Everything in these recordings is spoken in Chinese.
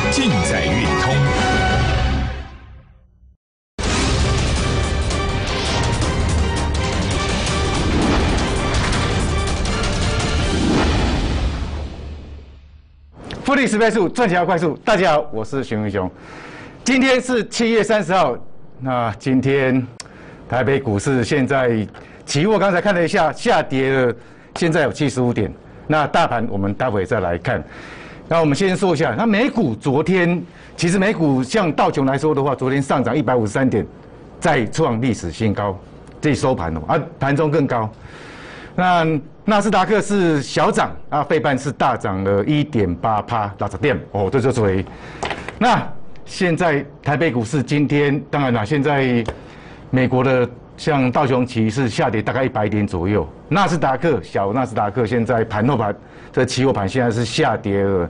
尽在运通。 复利10倍速，赚钱要快速。大家好，我是徐文雄。今天是7月30号。那今天台北股市现在期货刚才看了一下，下跌了，现在有75点。那大盘我们待会再来看。那我们先说一下，那美股昨天其实美股像道琼来说的话，昨天上涨153点，再创历史新高，这收盘哦，盘中更高。那纳斯达克是小涨啊，费半是大涨了1.8%，60点哦，这就属于。那现在台北股市今天当然了，现在美国的像道琼期是下跌大概100点左右，纳斯达克小纳斯达克现在盘后盘这期货盘现在是下跌了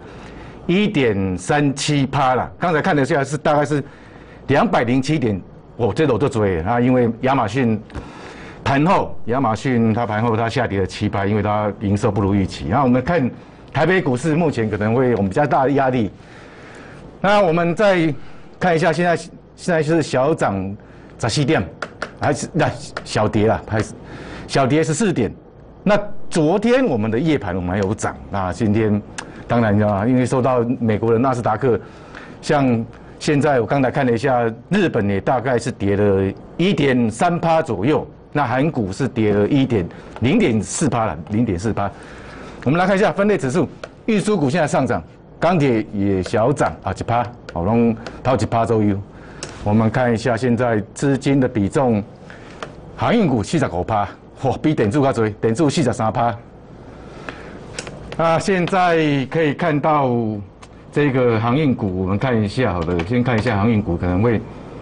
1.37%了，刚才看了一下是大概是207点哦，这我就追啊，因为亚马逊。盘后，亚马逊它盘后它下跌了7%，因为它营收不如预期。然后我们看台北股市目前可能会有比较大的压力。那我们再看一下，现在是小涨14点，还是那小跌啦，还是小跌14点。那昨天我们的夜盘我们还有涨，那今天当然啊，因为受到美国的纳斯达克，像现在我刚才看了一下，日本也大概是跌了1.3%左右。那韩股是跌了0.4%了，0.4%。我们来看一下分类指数，运输股现在上涨，钢铁也小涨啊1%，好，拢到1%左右。我们看一下现在资金的比重，航运股45%，哇，比点数还多，点数43%。啊，现在可以看到这个航运股，我们看一下，好的，先看一下航运股可能会。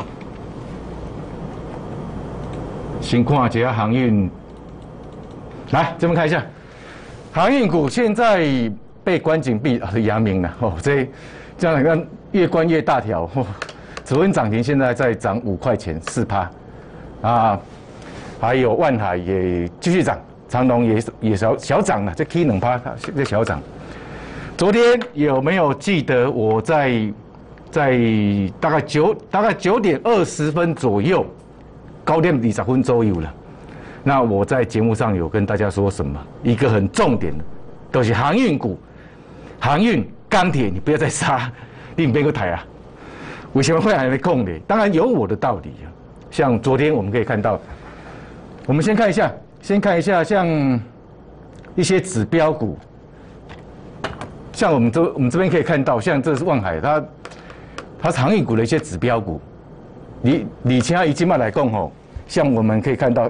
先看一下航运，来这边看一下，航运股现在被关紧闭啊，阳明了哦，这样你看越关越大条哦，昨天涨停，现在在涨5块钱4%，啊，还有万海也继续涨，长荣也小涨了，这 K 2%，这小涨。昨天有没有记得我在大概9点20分左右？高点20分左右了，那我在节目上有跟大家说什么？一个很重点的，都是航运股、航运、钢铁，你不要再杀，你别个抬啊！为什么会还没空的？当然有我的道理啊。像昨天我们可以看到，我们先看一下像一些指标股，像我们这边可以看到，像这是万海，它是航运股的一些指标股。你其他一季嘛来讲吼，像我们可以看到，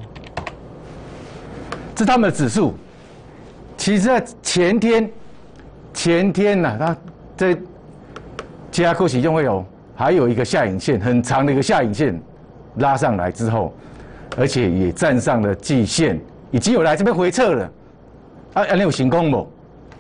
这他们的指数，其实在前天呐，它在加扣其中还有一个下影线，很长的一个下影线拉上来之后，而且也站上了季线，已经有来这边回撤了，你有成功不？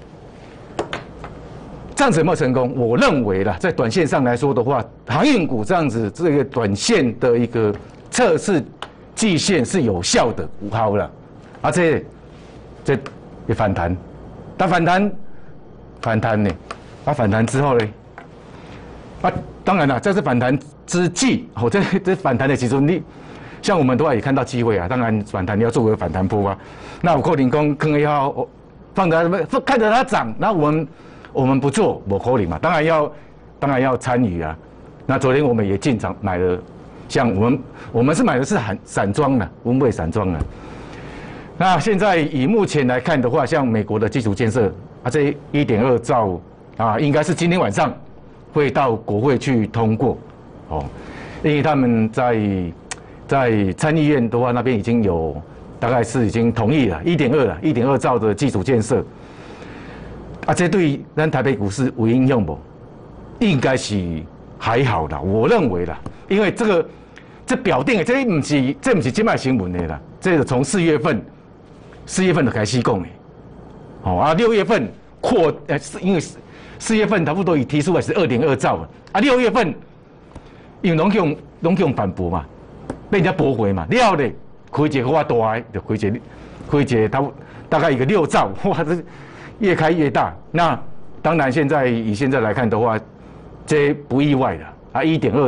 这样子有没有成功？我认为啦，在短线上来说的话，航运股这样子这个短线的一个测试季线是有效的，5号了。啊，这也反弹，它反弹呢，它反弹之后呢，啊，当然了，这是反弹之际，哦，这反弹的其中，像我们都也看到机会啊，当然反弹你要作为反弹波啊，那我扣零工坑也好，放在那边看着它涨，那我们不做，我可能嘛，当然要参与啊。那昨天我们也进场买了，像我们是买的是散装的，温卫散装的。那现在以目前来看的话，像美国的基础建设啊，这1.2兆啊，应该是今天晚上会到国会去通过哦，因为他们在参议院的话，那边已经有大概是已经同意了1.2兆的基础建设。啊，这对咱台北股市有影响不？应该是还好啦，我认为啦，因为这表定的，这不是今麦新闻的啦，这个从4月份就开始讲的，哦啊，6月份因为4月份差不多已提出来是2.2兆啊，6月份因为拢用反驳嘛，被人家驳回嘛，了嘞，开一个我大的，就开一个大概一个6兆，哇，这越开越大。那当然，以现在来看的话， 这不意外的啊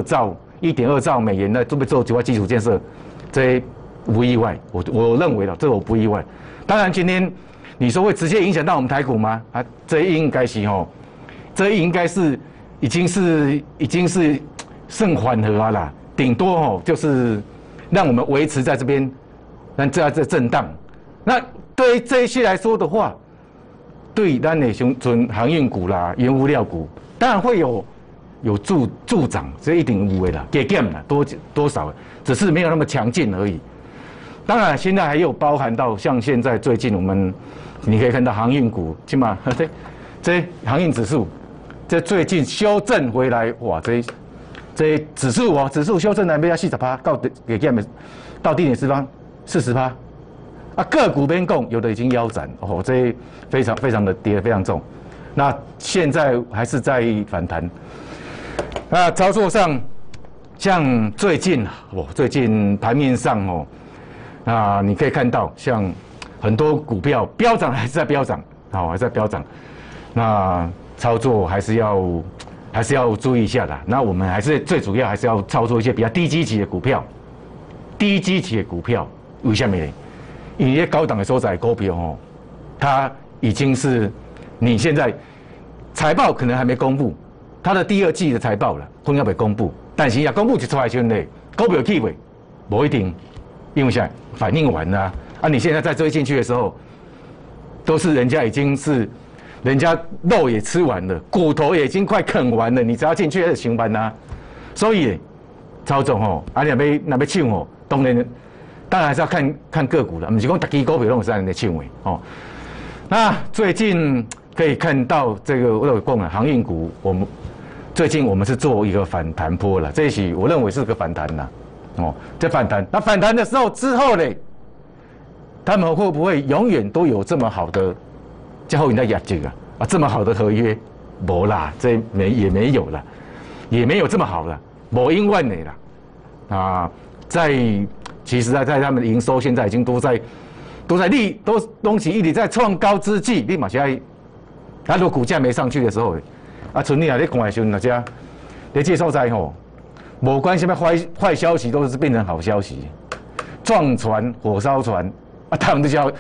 ，1.2兆美元呢，准备做几块基础建设，这不意外。我认为的，这我不意外。当然，今天你说会直接影响到我们台股吗？啊，这应该是哦，这应该是已经是甚缓和啊啦，顶多哦就是让我们维持在这边，让这震荡。那对于这一些来说的话，对咱的像航运股啦、原物料股，当然会有助长，这一定有的啦，给减啦，多少，只是没有那么强劲而已。当然，现在还有包含到像现在最近你可以看到航运股，起码这航运指数，这最近修正回来，哇，这指数修正来要40%，给减的到低点40%，啊，个股边供有的已经腰斩，哦，这非常的跌得非常重。那现在还是在反弹。那操作上，像最近盘面上哦，啊，你可以看到像很多股票飙涨还是在飙涨，好，还在飙涨。那操作还是要注意一下的。那我们还是最主要还是要操作一些比较低基期的股票。低基期的股票为什么呢？因为高档的所在股票哦，它已经是你现在财报可能还没公布，它的第2季的财报了，可能要被公布，但是要公布就出来时呢，股票起位不一定，因为现在反应完了啊，你现在再追进去的时候，都是人家肉也吃完了，骨头也已经快啃完了，你只要进去还是上班啊，所以操作哦，啊你那要抢哦，当然还是要看个股了，不是讲大基股票拢是在那抢的哦。那最近可以看到这个我有讲了，航运股最近我们是做一个反弹波了，这一期我认为是个反弹啦，哦，这反弹，那反弹的时候之后呢，他们会不会永远都有这么好的交易的业绩啊？这么好的合约，没啦，也没有了，也没有这么好了，没因万年啦，啊，其实在他们的营收现在已经都东西一直在创高之际，立马现在，他如果股价没上去的时候，啊，存你啊，你看的时候，大家你这所在吼，无关什么坏消息，都是变成好消息，撞船、火烧船，啊，他们就叫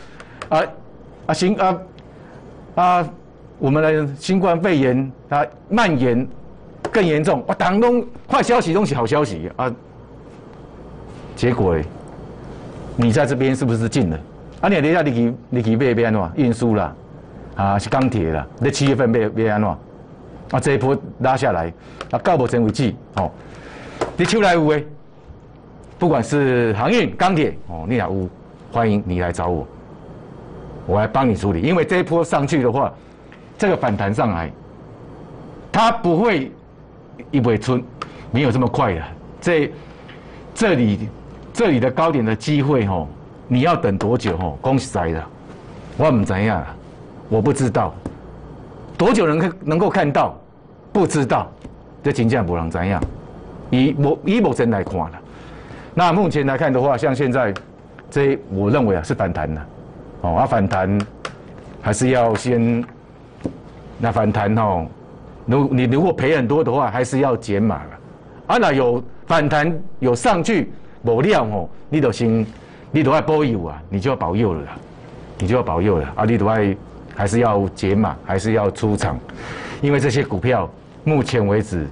我们的新冠肺炎它蔓延更严重，啊，当中坏消息都是好消息啊，结果你在这边是不是进了？啊，你去买安怎？运输啦，啊是钢铁啦，你7月份买安怎？啊，这一波拉下来，啊，到目前为止，哦，你手来有诶，不管是航运、钢铁，哦，你也有，欢迎你来找我，我来帮你处理。因为这一波上去的话，这个反弹上来，它不会一尾春，没有这么快的。这里的高点的机会，吼，你要等多久？吼，恭喜在的，我不知样，我不知道多久能够看到。不知道，这真正没人知样。以目前来看了，那目前来看的话，像现在我认为是反弹的，哦，啊反弹还是要先，那反弹哦，你如果赔很多的话，还是要减码了。啊，那有反弹有上去没料哦，你都要保佑啊，你就要保佑了啦，啊，你都要还是要减码，还是要出场，因为这些股票。目前为止，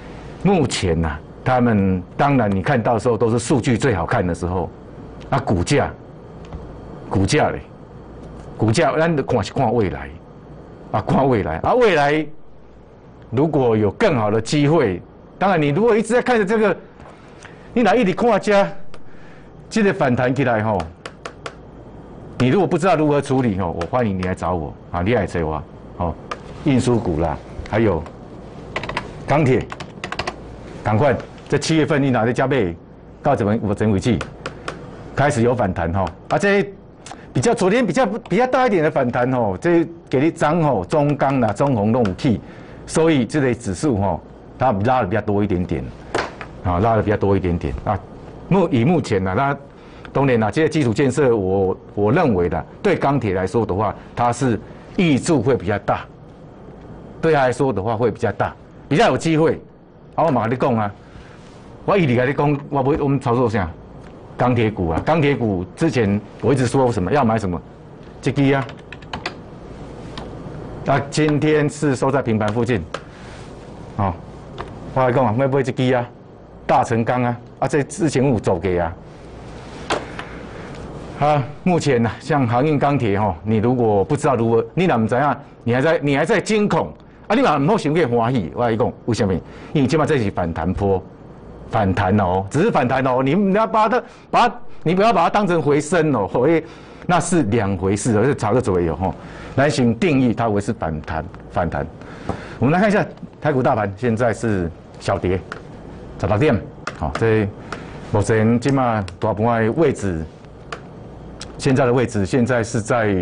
他们当然你看到的时候都是数据最好看的时候，啊，股价嘞，咱看未来，啊，看未来，啊，未来如果有更好的机会，当然你如果一直在看着这个，你哪一直看这个反弹起来吼，你如果不知道如何处理吼，我欢迎你来找我，啊，你来找我，好，运输股啦，还有。钢铁，赶快！这7月份你哪在加倍？到目前为止开始有反弹哈，啊，这昨天比较大一点的反弹哦，这给你涨哦，中钢啦、中红都有起，所以这类指数哈，它拉的比较多一点点，啊，拉的比较多一点点啊。以目前呢，那当然啦，这些基础建设我认为的，对钢铁来说的话，它是益处会比较大，对它来说的话会比较大。 比较有机会。啊，我嘛跟你讲啊，我一直跟你讲，我们操作啥？钢铁股啊，钢铁股之前我一直说什么要买什么，这支啊，啊，今天是收在平盘附近，哦，我来讲啊，要买这支啊，大成钢啊，啊，这之前有走给啊。啊，目前呢，像航运钢铁吼，你如果不知道如何，你哪唔知啊？你还在惊恐啊？你嘛唔好想去欢喜。我跟你讲，为什么？因为今嘛这是反弹波，反弹哦，只是反弹哦。你要你不要把它当成回升哦，那是两回事，而是炒个左右吼。来请定义它为是反弹。我们来看一下台股大盘，现在是小跌，16点。好，这目前今嘛大盘的位置。现在的位置现在是在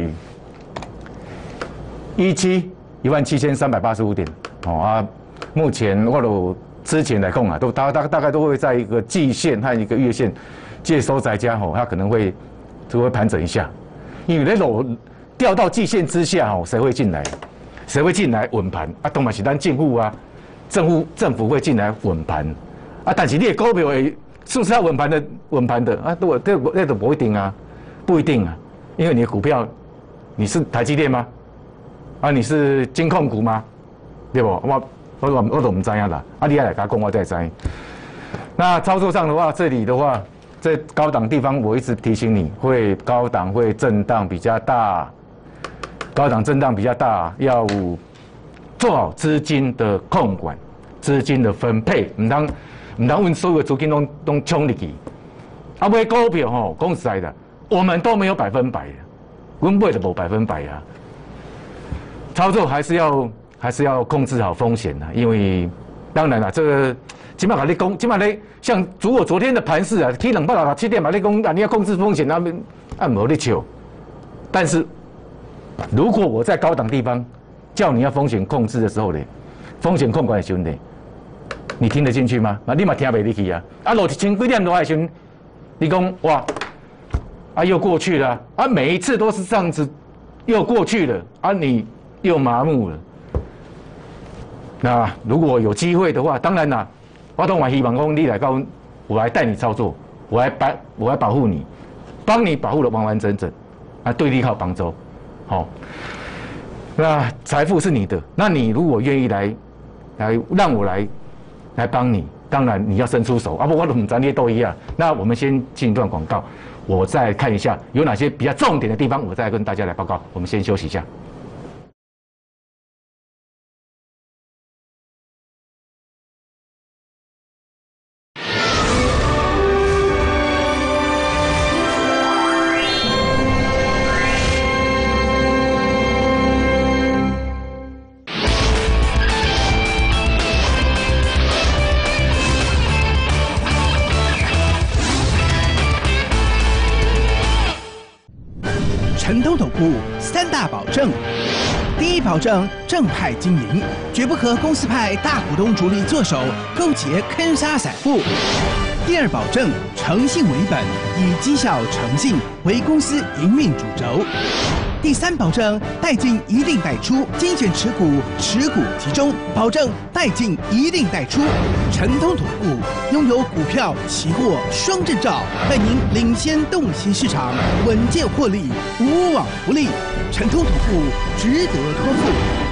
17385点，哦啊，目前或者之前来看啊，都大概都会在一个季线和一个月线借收窄加吼，它可能会盘整一下，因为那种掉到季线之下哦，谁会进来？谁会进来稳盘？啊，当然是咱政府啊，政府会进来稳盘啊，但是你的股票是不是要稳盘的啊？那都不一定啊。不一定啊，因为你的股票，你是台积电吗？啊，你是金控股吗？对不？我都唔知啊啦。啊，你来讲我再知。那操作上的话，这里的话，在高档地方，我一直提醒你，高档会震荡比较大，要做好资金的控管、资金的分配，唔当问所有的资金都冲入去。啊，买股票吼，讲实在的。我们都没有100%的，我们不会的100%啊。操作还是要控制好风险的，因为当然了，这个起码你讲，起码你像如果昨天的盘势啊，7:27点嘛，你讲你要控制风险，那边没得求。但是如果我在高档地方叫你要风险控制的时候呢，风险控管的时候呢，你听得进去吗？啊，你嘛听不进去啊。啊，落1000几点落来的时候，你讲哇。啊，又过去了啊！每一次都是这样子，又过去了啊！你又麻木了。那如果有机会的话，当然啦，我当然希望讲你来到，我来带你操作，我来保护你，帮你保护的完完整整，啊，对你好帮助，好。那财富是你的，那你如果愿意来让我来帮你，当然你要伸出手啊！不，我都唔知你都一样。那我们先进一段广告。我再看一下有哪些比较重点的地方，我再跟大家来报告。我们先休息一下。 陈东总部3大保证：第一，保证正派经营，绝不和公司派大股东主力做手，勾结坑杀散户；第二，保证诚信为本，以绩效诚信为公司营运主轴；第三，保证带进一定带出，精选持股集中，保证带进一定带出。陈通总部拥有股票、期货双证照，带您领先洞悉市场，稳健获利，无往不利。陈通总部值得托付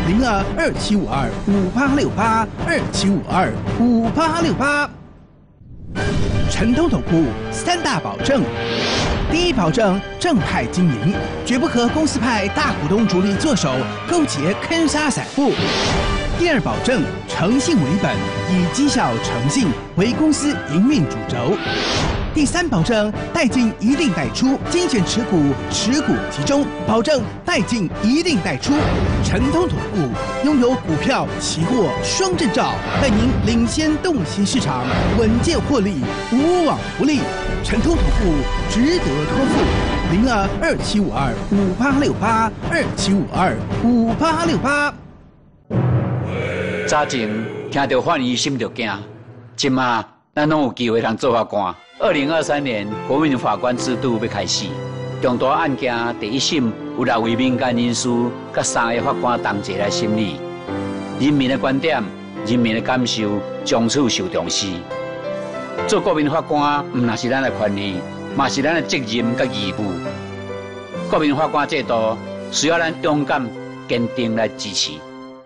，0227525868，27525868。陈通总部3大保证：第一，保证正派经营，绝不和公司派大股东主力做手，勾结坑杀散户；第二，保证诚信为本，以绩效诚信为公司营运主轴；第三，保证带进一定带出，精选持股集中，保证带进一定带出。陈通总部拥有股票、期货双证照，带您领先洞悉市场，稳健获利，无往不利。陈通总部值得托付，0227525868，27525868。 早前听到范医心就惊，今嘛咱拢有机会通做法官。2023年国民法官制度要开始，重大案件第一审有6位民间人士甲3个法官同齐来审理。人民的观点人民的感受从此受重视。做国民法官，唔那是咱的权利，嘛是咱的责任甲义务。国民法官制度需要咱勇敢、坚定来支持。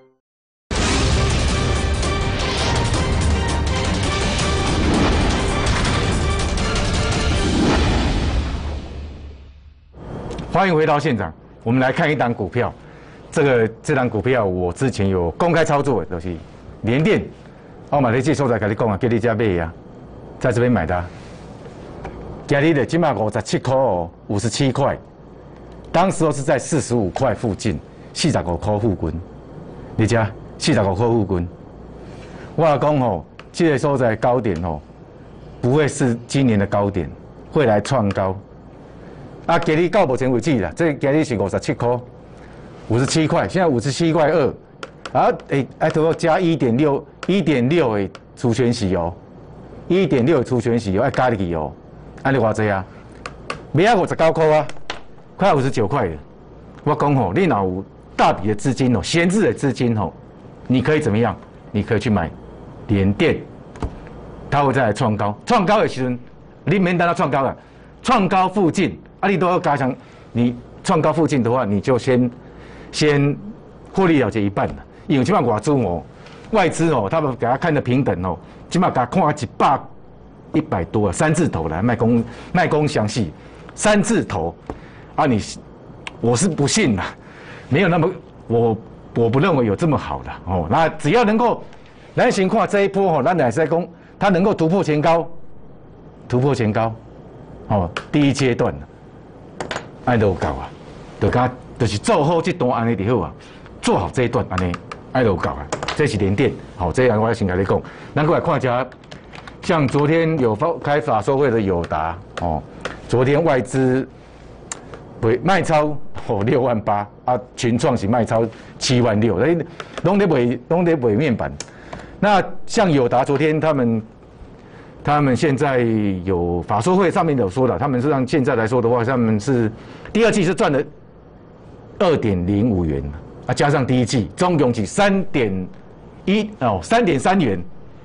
欢迎回到现场，我们来看一档股票。这档股票我之前有公开操作的，就是联电。我马上介绍来跟你讲啊，叫你家买啊，在这边买的、啊。今日的今麦57块哦，57块，当时候是在45块附近，45块附近。你家45块附近，我讲吼，这个所在高点吼，不会是今年的高点，会来创高。啊，今日到目前为止啦，这今日是57块，57块，现在57块2，啊，还都要加1.6的除权息哦，1.6的除权息哦，要加入去哦，安尼偌济啊？没啊59块啊，快59块了。我讲吼，你若有大笔的资金哦，闲置的资金哦，你可以怎么样？你可以去买联电，它会再来创高，创高的时阵，你免等它创高了，创高附近。啊，你都要加强，你创高附近的话，你就先获利了结一半了。因为起码外资哦，他们给他看的平等哦，起码给他看100多啊，3字头了，卖公详细，3字头啊我是不信啦，没有那么我不认为有这么好的哦。那只要能够来情况这一波哦，咱乃是在讲它能够突破前高，哦，第一阶段。安都有够啊，就是做好这段安尼就好啊，做好这一段安尼，安都有够啊。这是联电，好，这样我先跟你讲。咱过来看一下，像昨天有开法说会的友达哦，昨天外资卖超6万8啊，群创是卖超7万6，拢在卖面板。那像友达昨天他们现在有法说会上面有说了，他们是让现在来说的话，他们是第二季是赚了2.05元啊，加上第一季总共是3.3元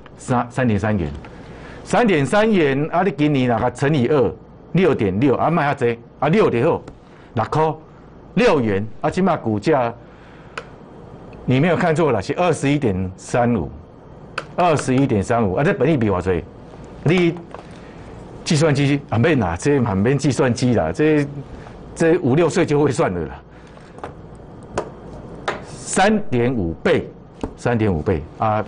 ，3.3元啊，你今年那个乘以2，6.6啊，卖下济啊，6就好，6块6元啊，起码股价你没有看错了，是21.35啊，这本益比偌济？你计算机啊免啦，这蛮免计算机啦，这5、6岁就会算了啦。3.5倍啊！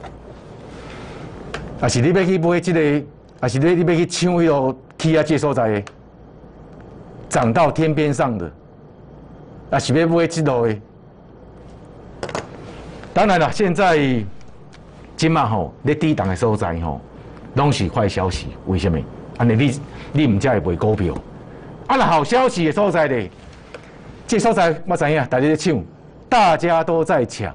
是你要去买这个，是你要去抢迄个起啊这所在的，涨到天边上的，是要买这路的。当然了，现在今嘛吼，你低档的所在吼。拢是坏消息，为什么？安尼你唔才会卖股票？啊，那好消息的所在咧，这所在我知影，大家在抢，大家都在抢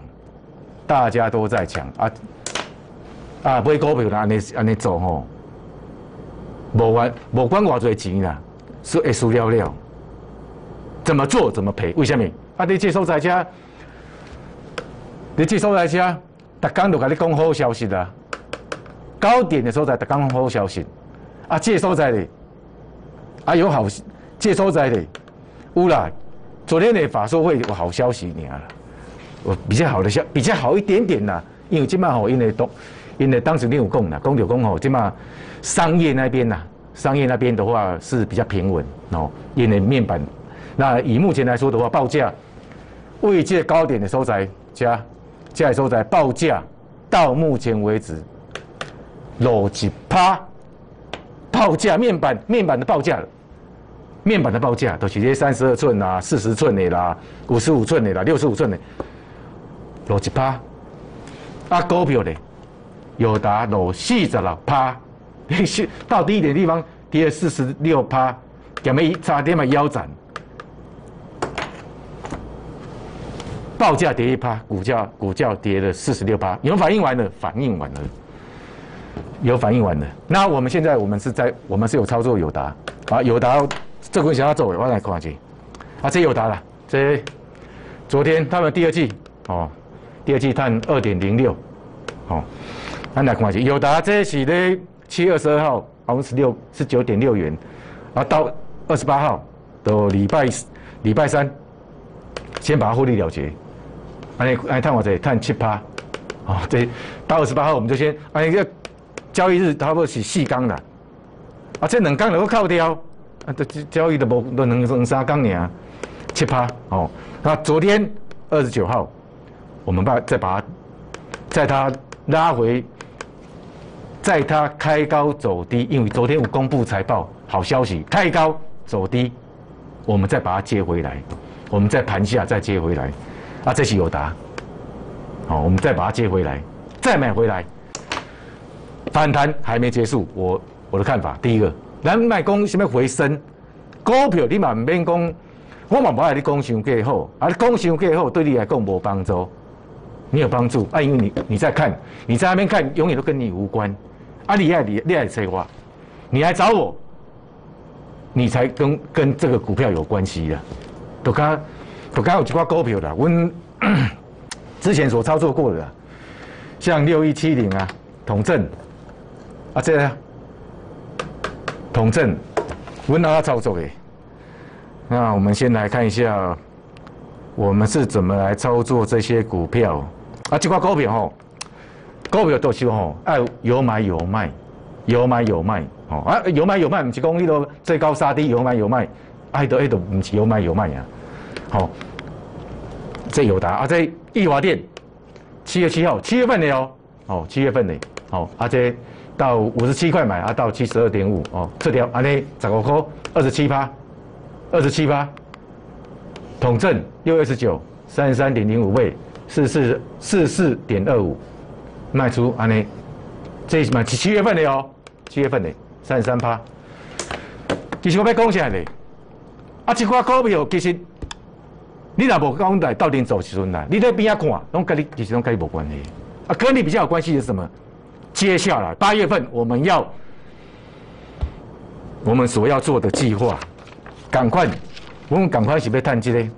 啊！买股票啦，安尼做吼，无管偌侪钱啦，是会输了。怎么做怎么赔？为什么？啊，你这所在遮，逐工都甲你讲好消息啦。高点的所在，刚好消息啊，这所在的啊有好，这所在的有啦。昨天的法说会有好消息尔啦，我比较好一点点啦。因为今嘛吼，因为当时你有讲啦，讲吼，今嘛商业那边的话是比较平稳哦，因为面板。那以目前来说的话，报价位阶高点的所在加所在报价到目前为止。落1%，报价面板的报价，都是这32寸啦、40寸的啦、55寸的啦、65寸的，落1%。啊，股票咧，友达落46%，到低点的地方跌了46%，差点嘛腰斩。报价跌1%，股价跌了46%，有反应完了。那我们现在我们是有操作友达啊，友达这个想要走，我来看一下啊，这友达啦，这昨天他们第二季探2.06 好，咱来看一下，友达这是咧7月22号，好像19.6元，啊，到28号到礼拜三，先把它获利了结，安尼探我这探7%，哦，这到28号我们就先，安尼个交易日差不多是4天啦，啊，这2天就扣掉，啊，这交易都无都两三天尔，7%，哦，那昨天29号，我们再把它，在它拉回。在它开高走低，因为昨天有公布财报好消息，开高走低，我们再把它接回来，我们在盘下再接回来，啊，这是友达，好，我们再把它接回来，再买回来，反弹还没结束，我的看法，第一个，咱卖讲什么回升，股票你嘛唔免讲，我嘛无爱你讲伤过好，啊，你讲伤过好对你来讲无帮助，你有帮助啊，因为你在看，你在那边看，永远都跟你无关。啊，你来找我，你来找我，你才跟这个股票有关系的。都刚有一挂股票啦，我之前所操作过的啦，像6170啊，统正啊，这个统正，我哪操作的？那我们先来看一下，我们是怎么来操作这些股票啊？这挂股票吼。股票都是吼，爱有买有卖，有买有卖，吼啊有买有卖，唔是讲迄个最高杀低有买有卖，爱都唔是有买有卖啊，吼，这友达啊，这益华电7月7号，7月份的哦，哦7月份的，哦啊这到57块买啊，到72.5哦，这条安尼15块27%，统正6月19 33.05倍44.25。卖出安尼，这是嘛7月份的哦，7月份的33%。其实我要讲啥嘞？啊，这款股票其实你若无讲来到底走时阵啦，你在边仔看，拢跟你其实拢跟你无关系。啊，跟你比较有关系的是什么？接下来8月份我们所要做的计划，我们赶快是要探这个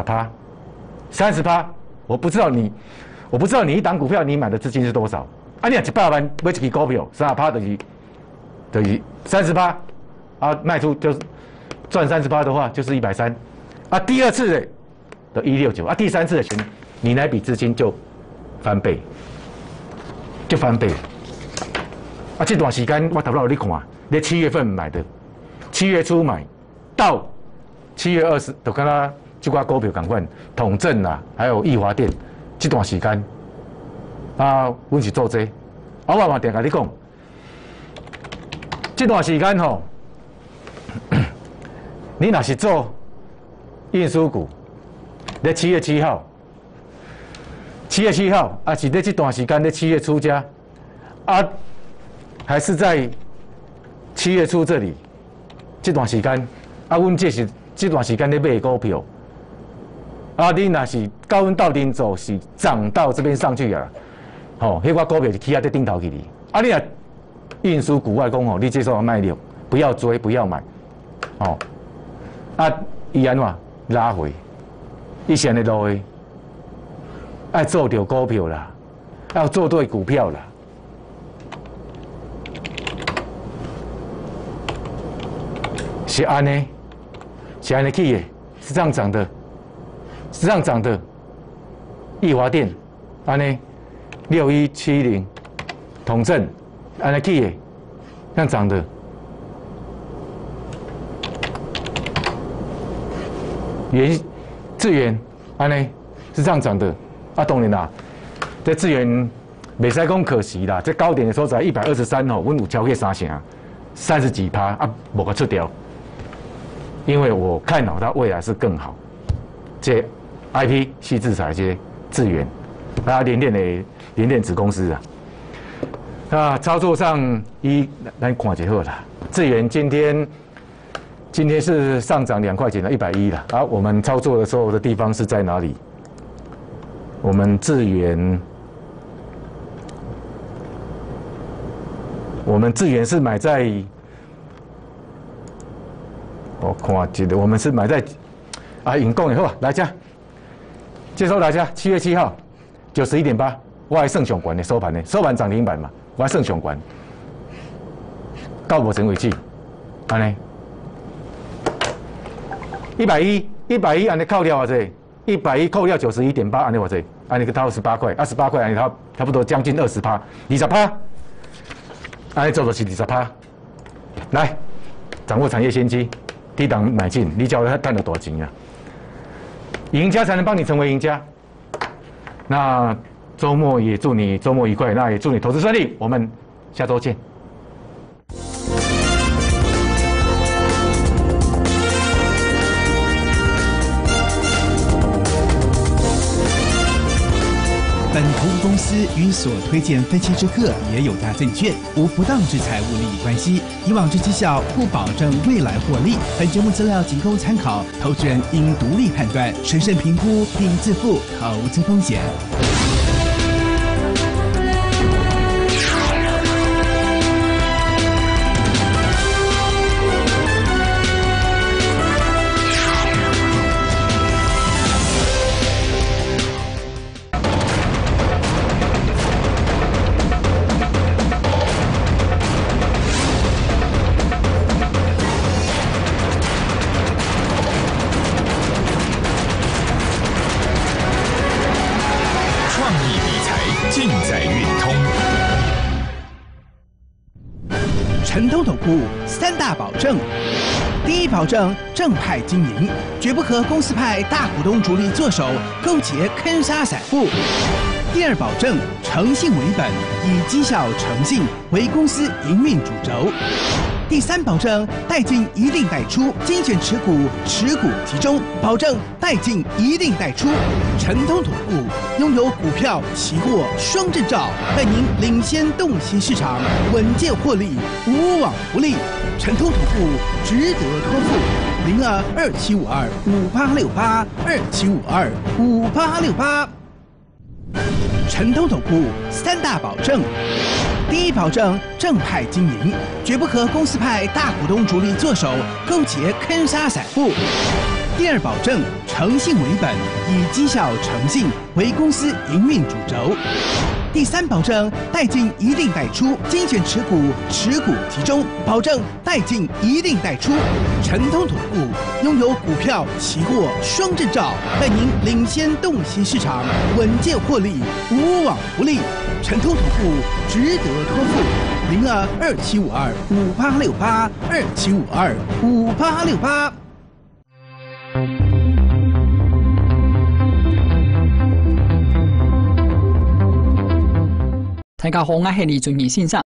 30%，我不知道你一档股票你买的资金是多少？啊，你100万买一支股票，30%就是30%，啊，卖出就是赚30%的话就是130，啊，第二次的169，啊，第三次的钱，你那笔资金就翻倍，啊，这段时间我头先你看，你7月份买的，7月初买到7月20，就跟他这挂股票同款，统正啦，还有益华电。这段时间，啊，阮是做这，啊，我嘛定甲你讲，这段时间吼，你若是做运输股，在7月7号啊，是在这段时间在7月初加，啊，还是在7月初这里，这段时间，啊，阮这段时间在买股票。啊，你若是高温到顶走是涨到这边上去啊，吼，迄个股票是起啊在顶头去哩。啊，你若运输股外讲吼，你这时候卖掉，不要追，不要买，哦，啊，伊安怎拉回，伊现在落回，爱做对股票啦，要做对股票啦。是安尼去的，是这样涨的。是这样涨的，益华电，安尼6170，统正，安尼去的，这样涨的。智源，安尼是这样涨的。啊，当然啦，这智源袂使讲可惜啦，这高点的时候才123哦，阮有超过3成，30几%啊，无个出掉。因为我看好它未来是更好，这。IP 系制裁这些智源，啊，联电子公司啊，那操作上咱看一下好啦。智源今天是上涨2块钱了，110了。啊，我们操作的时候的地方是在哪里？我们智源是买在，我看记得我们是买在啊，引供以后来家。接收大家，7月7号，91.8， 我还算上悬的收盘呢，收盘涨停板嘛，我还算上悬。到目前为止，安尼110，安尼扣掉啊这，110扣掉91.8，安尼我这，安尼个掏18块，18块安尼差不多将近20%，20%，安尼做就是20%。来，掌握产业先机，低档买进，你叫他赚了多少钱啊？赢家才能帮你成为赢家。那周末也祝你周末愉快，那也祝你投资顺利。我们下周见。 本投资公司与所推荐分期之客也有大证券，无不当之财务利益关系。以往之绩效不保证未来获利。本节目资料仅供参考，投资人应独立判断、审慎评估并自负投资风险。 陈通投顾3大保证：第一，保证正派经营，绝不和公司派大股东主力做手，勾结坑杀散户；第二，保证诚信为本，以绩效诚信为公司营运主轴；第三，保证带进一定带出，精选持股，持股集中，保证带进一定带出。陈通投顾拥有股票、期货双证照，带您领先洞悉市场，稳健获利，无往不利。陈通投顾值得托付，0227525868，27525868。陈通投顾3大保证：第一，保证正派经营，绝不和公司派大股东主力做手，勾结坑杀散户；第二，保证诚信为本，以绩效诚信为公司营运主轴；第三，保证带进一定带出，精选持股，持股集中，保证带进一定带出。陈通投顾拥有股票、期货双证照，带您领先洞悉市场，稳健获利，无往不利。陈通投顾值得托付，0227525868，27525868。 大家好，我係李俊儀先生。